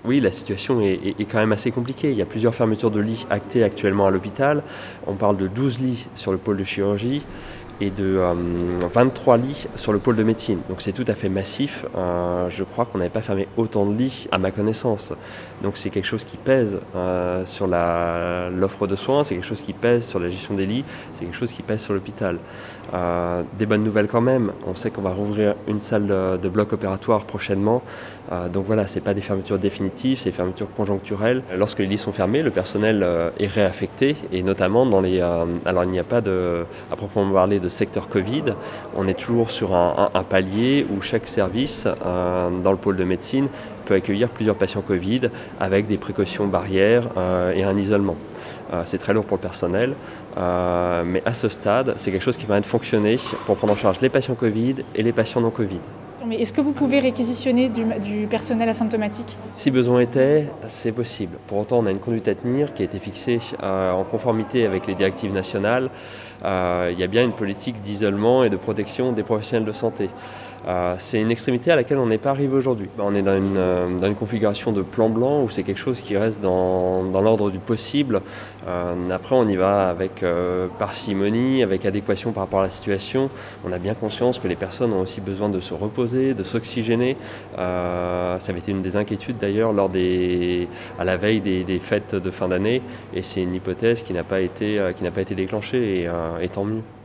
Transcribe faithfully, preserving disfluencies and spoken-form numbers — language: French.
Oui, la situation est, est, est quand même assez compliquée. Il y a plusieurs fermetures de lits actées actuellement à l'hôpital. On parle de douze lits sur le pôle de chirurgie et de euh, vingt-trois lits sur le pôle de médecine. Donc c'est tout à fait massif. Euh, je crois qu'on n'avait pas fermé autant de lits à ma connaissance. Donc c'est quelque chose qui pèse euh, sur l'offre de soins, c'est quelque chose qui pèse sur la gestion des lits, c'est quelque chose qui pèse sur l'hôpital. Euh, des bonnes nouvelles quand même, on sait qu'on va rouvrir une salle de, de bloc opératoire prochainement. Euh, donc voilà, ce n'est pas des fermetures définitives, c'est des fermetures conjoncturelles. Lorsque les lits sont fermés, le personnel euh, est réaffecté et notamment dans les... Euh, alors il n'y a pas de, à proprement parler de secteur Covid, on est toujours sur un, un, un palier où chaque service euh, dans le pôle de médecine peut accueillir plusieurs patients Covid avec des précautions barrières euh, et un isolement. Euh, c'est très lourd pour le personnel, euh, mais à ce stade, c'est quelque chose qui permet de fonctionner pour prendre en charge les patients Covid et les patients non Covid. Mais est-ce que vous pouvez réquisitionner du, du personnel asymptomatique? Si besoin était, c'est possible. Pour autant, on a une conduite à tenir qui a été fixée euh, en conformité avec les directives nationales. Euh, il y a bien une politique d'isolement et de protection des professionnels de santé. Euh, c'est une extrémité à laquelle on n'est pas arrivé aujourd'hui. On est dans une, euh, dans une configuration de plan blanc où c'est quelque chose qui reste dans, dans l'ordre du possible. Euh, après, on y va avec euh, parcimonie, avec adéquation par rapport à la situation. On a bien conscience que les personnes ont aussi besoin de se reposer, de s'oxygéner. Euh, ça avait été une des inquiétudes d'ailleurs lors des, à la veille des, des fêtes de fin d'année, et c'est une hypothèse qui n'a pas été, euh, qui n'a pas été déclenchée, et, euh, et tant mieux.